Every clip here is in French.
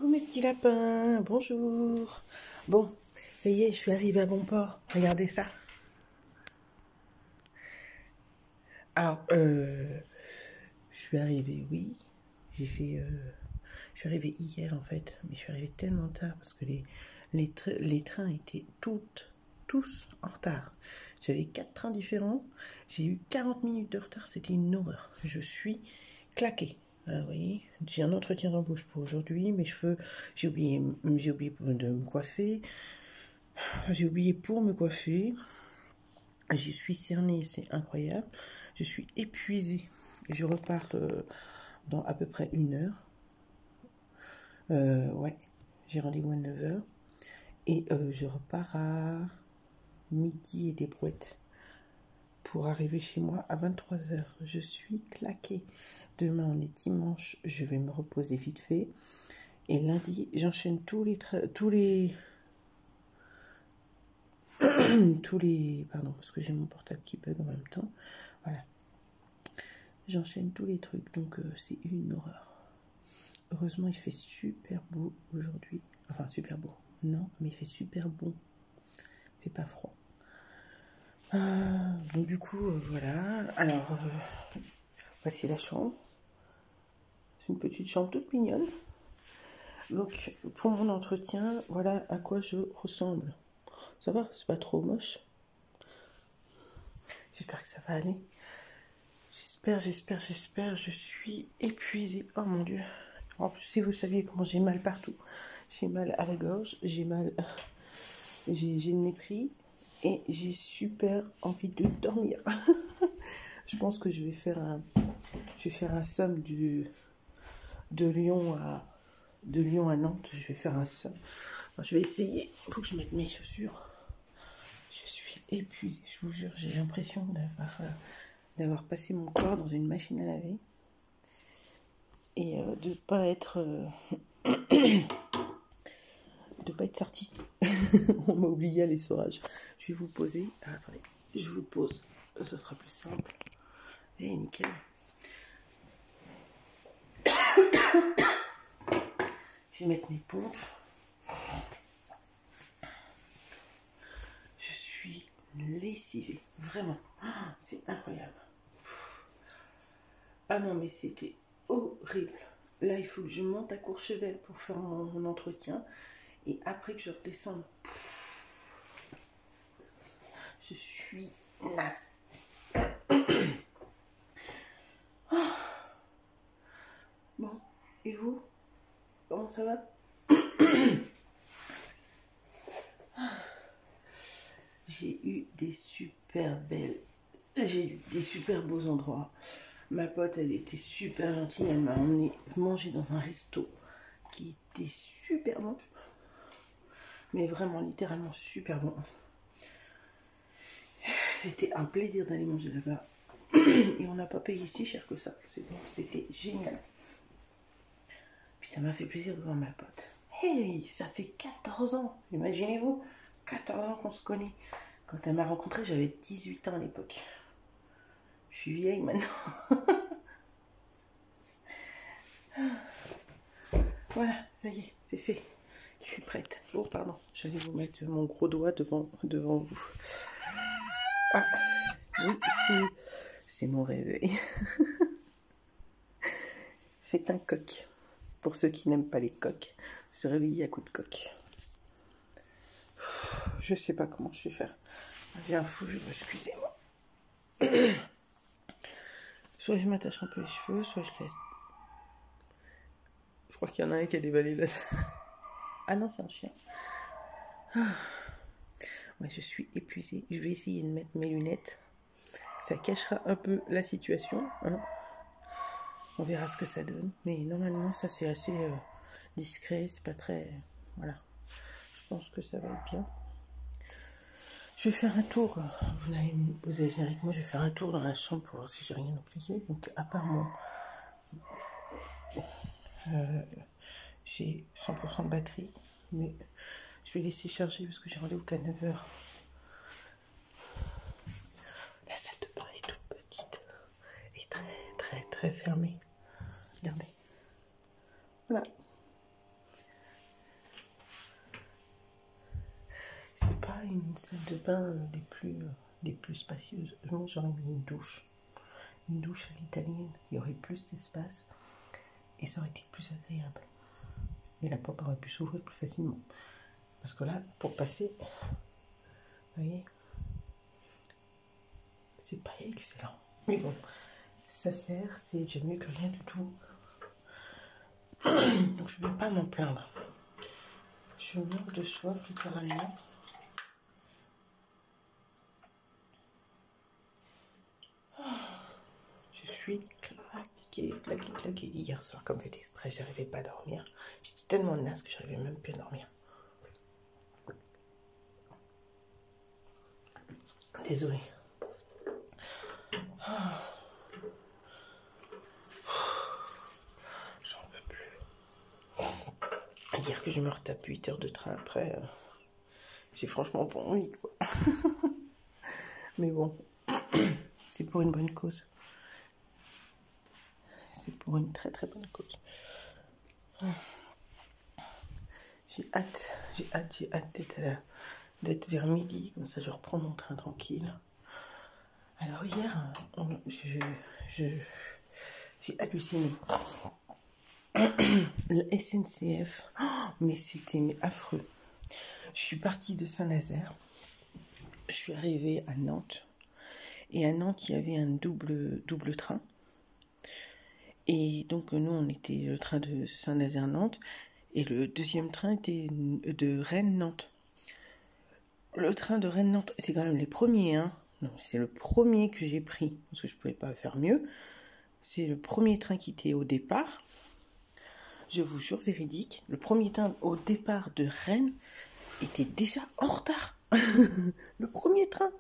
Coucou mes petits lapins, bonjour. Bon, ça y est, je suis arrivée à bon port. Regardez ça. Alors, je suis arrivée, oui. Je suis arrivée hier en fait, mais je suis arrivée tellement tard parce que les trains étaient tous en retard. J'avais 4 trains différents. J'ai eu 40 minutes de retard, c'était une horreur. Je suis claquée. Ah oui, j'ai un entretien d'embauche pour aujourd'hui. Mes cheveux, j'ai oublié de me coiffer. Enfin, j'ai oublié pour me coiffer. Je suis cernée, c'est incroyable. Je suis épuisée. Je repars dans à peu près 1 heure. Ouais, j'ai rendez-vous à 9 h. Et je repars à midi et des brouettes pour arriver chez moi à 23 h. Je suis claquée. Demain, on est dimanche, je vais me reposer vite fait. Et lundi, j'enchaîne tous les... Pardon, parce que j'ai mon portable qui bug en même temps. Voilà. J'enchaîne tous les trucs, donc c'est une horreur. Heureusement, il fait super beau aujourd'hui. Enfin, super beau. Non, mais il fait super bon. Il fait pas froid. Donc du coup, voilà. Alors, voici la chambre. C'est une petite chambre toute mignonne. Donc, pour mon entretien, voilà à quoi je ressemble. Ça va, c'est pas trop moche. J'espère que ça va aller. J'espère. Je suis épuisée. Oh mon Dieu. En plus, si vous saviez comment j'ai mal partout. J'ai mal à la gorge, j'ai le nez pris et j'ai super envie de dormir. Je pense que je vais faire un somme de Lyon à Nantes. Je vais faire un somme. Enfin, je vais essayer. Il faut que je mette mes chaussures. Je suis épuisée, je vous jure. J'ai l'impression d'avoir passé mon corps dans une machine à laver et de pas être sortie. On m'a oublié à l'essorage. Je vais vous poser. Ah, attendez, je vous pose. Ça sera plus simple. Et nickel. Je vais mettre mes pompes. Je suis lessivée, vraiment. C'est incroyable. Ah non, mais c'était horrible. Là, il faut que je monte à Courchevel pour faire mon entretien. Et après que je redescende, je suis naze. Bon, et vous? Comment ça va? J'ai eu des super beaux endroits. Ma pote, elle était super gentille. Elle m'a emmené manger dans un resto qui était super bon. Mais vraiment, littéralement super bon. C'était un plaisir d'aller manger là-bas. Et on n'a pas payé si cher que ça. C'était génial. Puis ça m'a fait plaisir de voir ma pote. Hey, ça fait 14 ans. Imaginez-vous, 14 ans qu'on se connaît. Quand elle m'a rencontré, j'avais 18 ans à l'époque. Je suis vieille maintenant. Voilà, ça y est, c'est fait. Je suis prête. Oh, pardon, j'allais vous mettre mon gros doigt devant vous. Ah, oui, c'est mon réveil. C'est un coq. Pour ceux qui n'aiment pas les coqs, se réveiller à coups de coq. Je sais pas comment je vais faire. Viens fou, excusez-moi. Soit je m'attache un peu les cheveux, soit je laisse. Je crois qu'il y en a un qui a dévalé là. Ah non, c'est un chien. Ouais, je suis épuisée. Je vais essayer de mettre mes lunettes. Ça cachera un peu la situation. Hein. On verra ce que ça donne. Mais normalement, ça c'est assez discret. C'est pas très... Voilà. Je pense que ça va être bien. Je vais faire un tour. Vous allez venir avec moi. Je vais faire un tour dans la chambre pour voir si j'ai rien oublié. Donc, à part mon... j'ai 100% de batterie. Mais je vais laisser charger parce que j'ai rendez-vous qu'à 9 h. La salle de bain est toute petite. Et très fermée. Regardez. Voilà. c'est pas une salle de bain des plus spacieuses. Moi, j'aurais mis une douche. Une douche à l'italienne. Il y aurait plus d'espace. Et ça aurait été plus agréable. Et la porte aurait pu s'ouvrir plus facilement. Parce que là, pour passer, vous voyez, c'est pas excellent. Mais bon, ça sert, c'est déjà mieux que rien du tout. Donc je ne vais pas m'en plaindre. Je meurs de soif, littéralement. Je suis claquée. Hier soir, comme fait exprès, j'arrivais pas à dormir. J'étais tellement naze que j'arrivais même plus à dormir. Désolée. J'en peux plus. Dire que je me retape 8 heures de train après, j'ai franchement pas envie, quoi. Mais bon, c'est pour une bonne cause. C'est pour une très très bonne cause. J'ai hâte d'être vers midi, comme ça je reprends mon train tranquille. Alors hier, j'ai halluciné. La SNCF, mais c'était affreux. Je suis partie de Saint-Nazaire, je suis arrivée à Nantes, et à Nantes il y avait un double train. Et donc nous on était le train de Saint-Nazaire-Nantes, et le deuxième train était de Rennes-Nantes. Le train de Rennes-Nantes, c'est quand même les premiers, hein. Non, c'est le premier que j'ai pris, parce que je ne pouvais pas faire mieux. C'est le premier train qui était au départ. Je vous jure, véridique, le premier train au départ de Rennes était déjà en retard. Le premier train.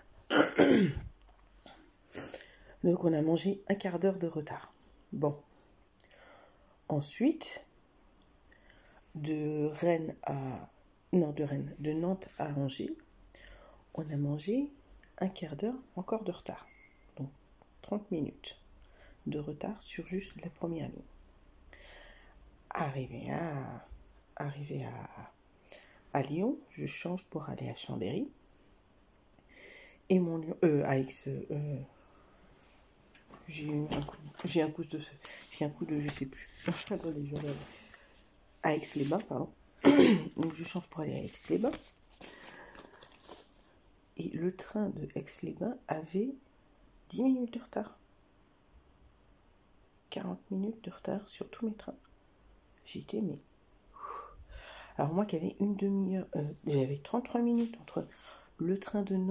Donc on a mangé un quart d'heure de retard. Bon. Ensuite, de Nantes à Angers, on a mangé un quart d'heure encore de retard. Donc 30 minutes de retard sur juste la première ligne. Arrivé à Lyon, je change pour aller à Chambéry. Et mon Lyon, à Aix, j'ai un coup de je sais plus. Attendez, à Aix-les-Bains, pardon. Donc je change pour aller à Aix-les-Bains. Et le train de Aix-les-Bains avait 10 minutes de retard. 40 minutes de retard sur tous mes trains. J'étais mais... Alors moi qui avais une demi-heure, j'avais 33 minutes entre le train de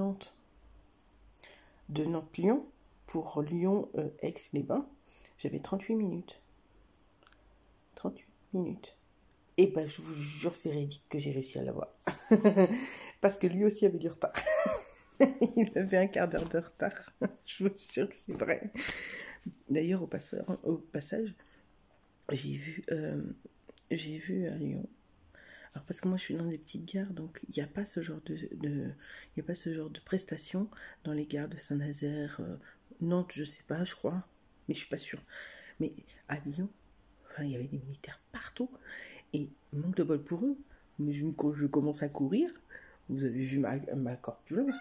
Nantes-Lyon pour Lyon-Aix-les-Bains, j'avais 38 minutes. 38 minutes. Et ben je vous jure véridique que j'ai réussi à l'avoir. Parce que lui aussi avait du retard. Il avait un quart d'heure de retard. Je vous jure que c'est vrai. D'ailleurs, au passage, j'ai vu à Lyon. Alors parce que moi je suis dans des petites gares, donc il n'y a pas ce genre de prestations dans les gares de Saint-Nazaire, Nantes, je sais pas, je crois, mais je suis pas sûre. Mais à Lyon, enfin il y avait des militaires partout, et manque de bol pour eux, mais je commence à courir. Vous avez vu ma corpulence.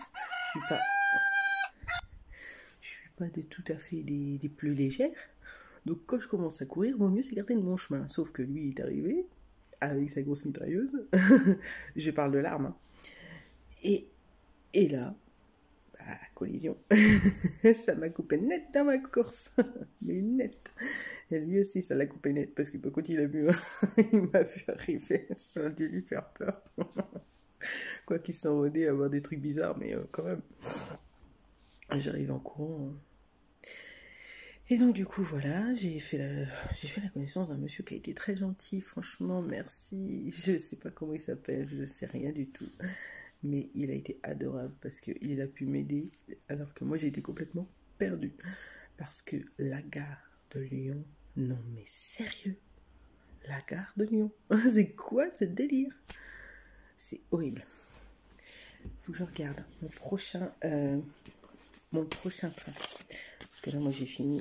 Je suis pas tout à fait des plus légères. Donc quand je commence à courir, vaut mieux s'écarter de mon chemin. Sauf que lui il est arrivé avec sa grosse mitrailleuse. Je parle de l'arme. Hein. Et là, bah, collision. Ça m'a coupé net dans ma course. Mais net. Et lui aussi, ça l'a coupé net. Parce que quand il a vu, il m'a vu arriver. Ça a dû lui faire peur. Quoi qu'il s'en rodait à avoir des trucs bizarres, mais quand même. J'arrive en courant. Et donc du coup voilà, j'ai fait la connaissance d'un monsieur qui a été très gentil, franchement merci. Je sais pas comment il s'appelle, je sais rien du tout, mais il a été adorable parce qu'il a pu m'aider alors que moi j'ai été complètement perdue. Parce que la gare de Lyon, non mais sérieux, la gare de Lyon, c'est quoi ce délire? C'est horrible. Faut que je regarde mon prochain train. Parce que là, moi, j'ai fini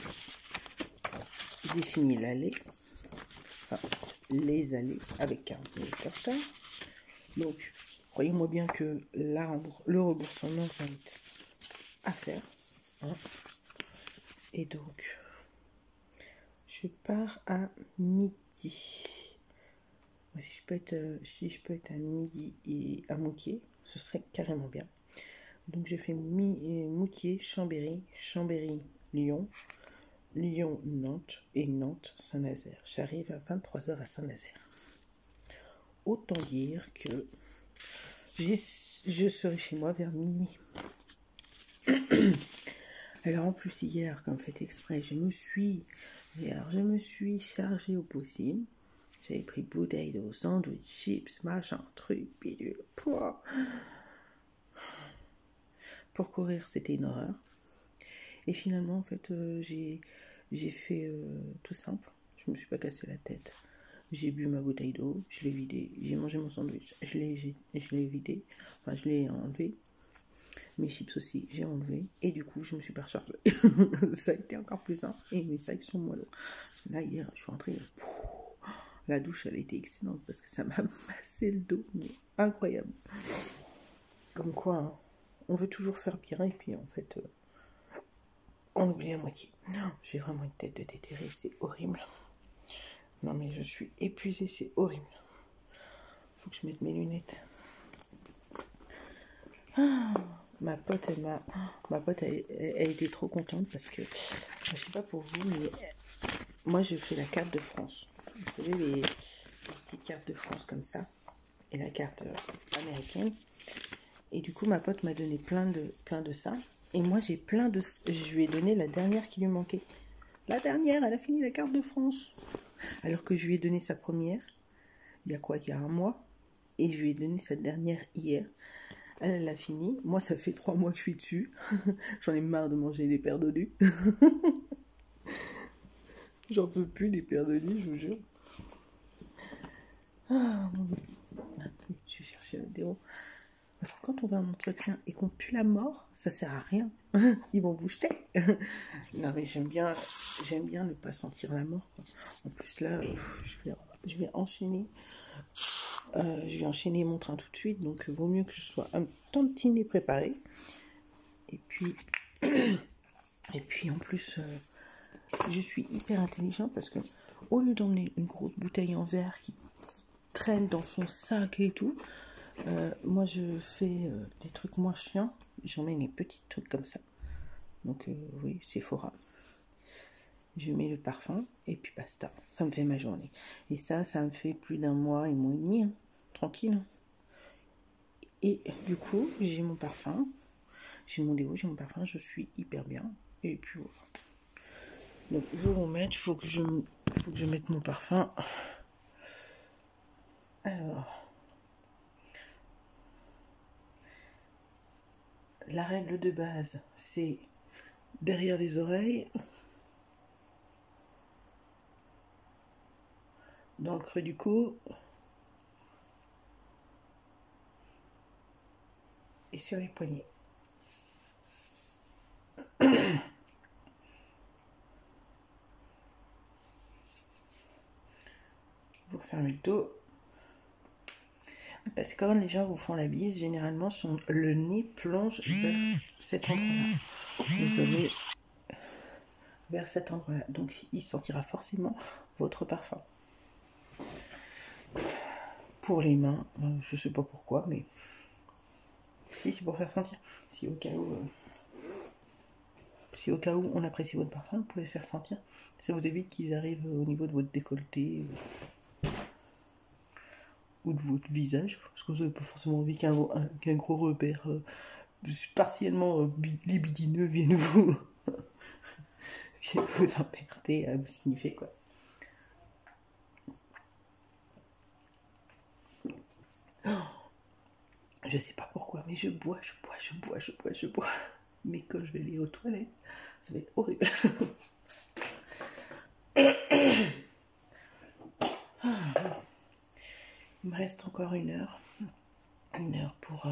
l'allée, enfin, les allées avec 40 minutes de retard. Donc, croyez-moi bien que le remboursement va être à faire. Hein. Et donc, je pars à midi. Si je peux être à midi et à Moutier, ce serait carrément bien. Donc je fais Moutier, Chambéry, Lyon, Lyon, Nantes et Nantes, Saint-Nazaire. J'arrive à 23h à Saint-Nazaire. Autant dire que je serai chez moi vers minuit. Alors en plus hier, comme fait exprès, je me suis chargée au possible. J'avais pris bouteille d'eau, sandwich, chips, machin, truc, bidule, poids. Pour courir, c'était une horreur. Et finalement, en fait, j'ai fait tout simple. Je me suis pas cassé la tête. J'ai bu ma bouteille d'eau, je l'ai vidée. J'ai mangé mon sandwich, je l'ai vidé. Enfin, je l'ai enlevé. Mes chips aussi, j'ai enlevé. Et du coup, je me suis pas rechargée. Ça a été encore plus simple. Et mes sacs sont moelleux. Là, hier, je suis rentrée. La douche, elle a été excellente parce que ça m'a massé le dos. Mais incroyable. Comme quoi, hein, on veut toujours faire bien. Et puis, en fait, on oublie la moitié. Non, j'ai vraiment une tête de déterré. C'est horrible. Non, mais je suis épuisée. C'est horrible. Faut que je mette mes lunettes. Ma pote, elle était trop contente parce que, je sais pas pour vous, mais moi, je fais la carte de France. Vous savez, les petites cartes de France comme ça. Et la carte américaine. Et du coup, ma pote m'a donné plein de ça. Et moi, j'ai je lui ai donné la dernière qui lui manquait. La dernière, elle a fini la carte de France. Alors que je lui ai donné sa première, il y a un mois. Et je lui ai donné sa dernière hier. Elle l'a fini. Moi, ça fait 3 mois que je suis dessus. J'en ai marre de manger des paires d'odus. J'en peux plus, les paires d'odus, je vous jure. Ah, mon Dieu. Je vais chercher la vidéo. Parce que quand on va en entretien et qu'on pue la mort, ça sert à rien. Ils vont vous jeter. Non, mais j'aime bien ne pas sentir la mort, quoi. En plus, là, je vais enchaîner. Je vais enchaîner mon train tout de suite, donc vaut mieux que je sois un tantinet préparé. Et puis en plus, je suis hyper intelligente parce que au lieu d'emmener une grosse bouteille en verre qui traîne dans son sac et tout, moi je fais des trucs moins chiants. J'emmène des petits trucs comme ça. Donc oui, Sephora. Je mets le parfum et puis basta. Ça me fait ma journée. Et ça me fait plus d'un mois et demi, hein, tranquille. Et du coup, j'ai mon parfum, j'ai mon déo, j'ai mon parfum, je suis hyper bien. Et puis voilà. Donc je vais remettre, faut que je mette mon parfum. Alors, la règle de base, c'est derrière les oreilles, dans le creux du cou et sur les poignets. Vous fermez le dos. Parce que quand les gens vous font la bise, généralement, le nez plonge vers cet endroit-là. Désolée. Vers cet endroit-là. Donc, il sentira forcément votre parfum. Pour les mains, je sais pas pourquoi, mais si c'est pour faire sentir. Si au cas où on apprécie votre parfum, vous pouvez faire sentir. Ça vous évite qu'ils arrivent au niveau de votre décolleté ou de votre visage, parce que vous n'avez pas forcément envie qu'un gros repère partiellement libidineux vienne vous emmerder à vous sniffer, quoi. Je sais pas pourquoi, mais je bois. Mais quand je vais aller aux toilettes, ça va être horrible. Il me reste encore 1 heure. 1 heure pour...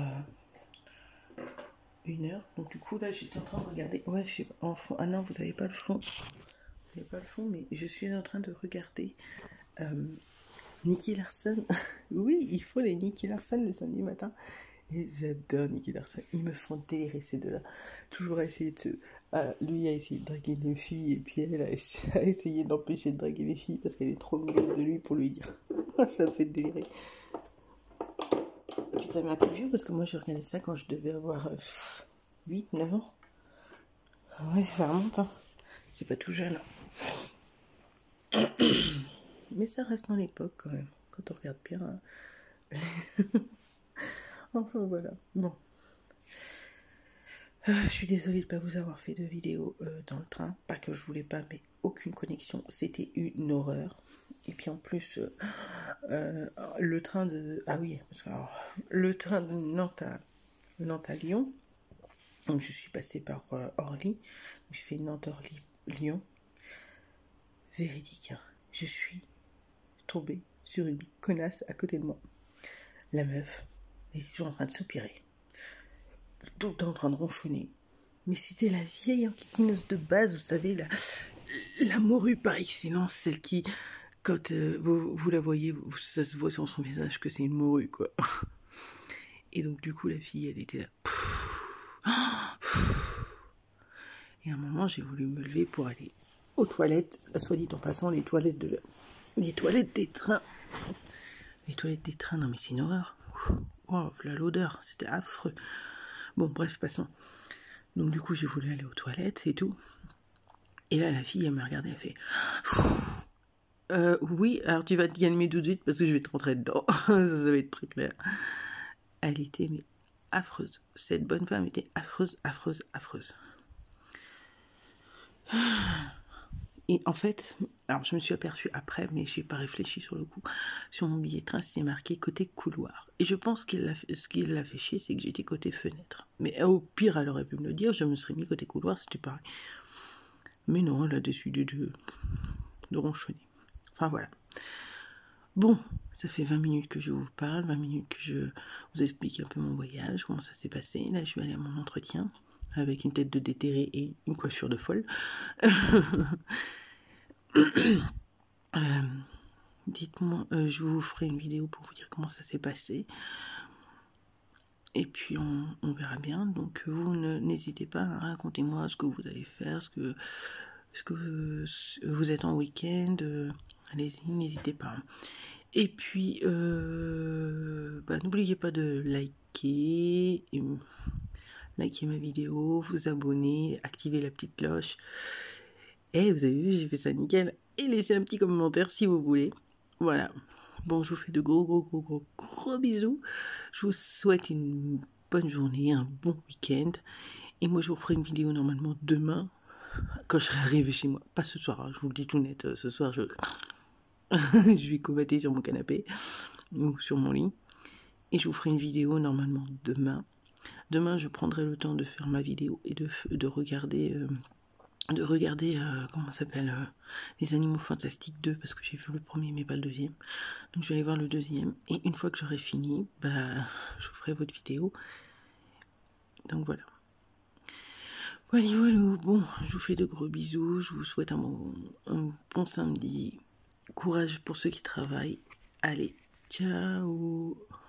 1 heure. Donc du coup, là, j'étais en train de regarder... Ouais, je sais pas, en fond... Ah non, vous n'avez pas le fond. Vous n'avez pas le fond, mais je suis en train de regarder Nicky Larson. Oui, il faut les Nicky Larson le samedi matin. Et j'adore Nicky Larson. Ils me font délirer ces deux-là. Toujours à essayer de se... lui a essayé de draguer les filles et puis elle a essayé d'empêcher de draguer les filles parce qu'elle est trop mauvaise de lui pour lui dire. Ça me fait délirer. Et puis ça m'a un peu vieux parce que moi je regardais ça quand je devais avoir 8, 9 ans. Ouais, ça remonte, hein. C'est pas tout jeune. Mais ça reste dans l'époque quand même, quand on regarde bien. Enfin voilà, bon. Je suis désolée de ne pas vous avoir fait de vidéo dans le train. Pas que je voulais pas, mais aucune connexion. C'était une horreur. Et puis en plus, le train de... Ah oui, parce que, alors, le train de Nantes à Lyon. Donc je suis passée par Orly. J'ai fait Nantes-Orly-Lyon. Véridique, hein. Je suis tombée sur une connasse à côté de moi. La meuf est toujours en train de soupirer. Tout le temps en train de ronchonner. Mais c'était la vieille enquiquineuse de base, vous savez, la morue par excellence, celle qui, quand vous la voyez, ça se voit sur son visage que c'est une morue, quoi. Et donc du coup, la fille, elle était là. Et à un moment, j'ai voulu me lever pour aller aux toilettes. Soit dit en passant, les toilettes des trains. Les toilettes des trains, non mais c'est une horreur. Wow, là l'odeur, c'était affreux. Bon, bref, passons. Donc du coup, j'ai voulu aller aux toilettes et tout. Et là, la fille, elle m'a regardé, elle fait... oui, alors tu vas te calmer tout de suite parce que je vais te rentrer dedans. ça va être très clair. Elle était mais affreuse. Cette bonne femme était affreuse, affreuse, affreuse. Et en fait, alors je me suis aperçue après, mais je n'ai pas réfléchi sur le coup. Sur mon billet de train, c'était marqué côté couloir. Et je pense ce qui l'a fait chier, c'est que j'étais côté fenêtre. Mais au pire, elle aurait pu me le dire, je me serais mis côté couloir, c'était pareil. Mais non, elle a décidé de ronchonner. Enfin voilà. Bon, ça fait 20 minutes que je vous parle, 20 minutes que je vous explique un peu mon voyage, comment ça s'est passé. Là, je vais aller à mon entretien avec une tête de déterré et une coiffure de folle. Dites-moi, je vous ferai une vidéo pour vous dire comment ça s'est passé. Et puis on verra bien. Donc vous n'hésitez pas, à raconter moi ce que vous allez faire, ce que vous êtes en week-end. Allez-y, n'hésitez pas. Et puis n'oubliez pas de liker ma vidéo, vous abonner, activer la petite cloche. Et vous avez vu, j'ai fait ça nickel. Et laissez un petit commentaire si vous voulez. Voilà. Bon, je vous fais de gros bisous. Je vous souhaite une bonne journée, un bon week-end. Et moi, je vous ferai une vidéo normalement demain, quand je serai arrivée chez moi. Pas ce soir, hein, je vous le dis tout net. Ce soir, je vais combattre sur mon canapé ou sur mon lit. Et je vous ferai une vidéo normalement demain. Demain, je prendrai le temps de faire ma vidéo et de regarder... comment ça s'appelle, Les Animaux Fantastiques 2, parce que j'ai vu le premier mais pas le deuxième. Donc je vais aller voir le deuxième, et une fois que j'aurai fini, je vous ferai votre vidéo. Donc voilà. Voilà, bon, je vous fais de gros bisous, je vous souhaite un bon samedi. Courage pour ceux qui travaillent. Allez, ciao.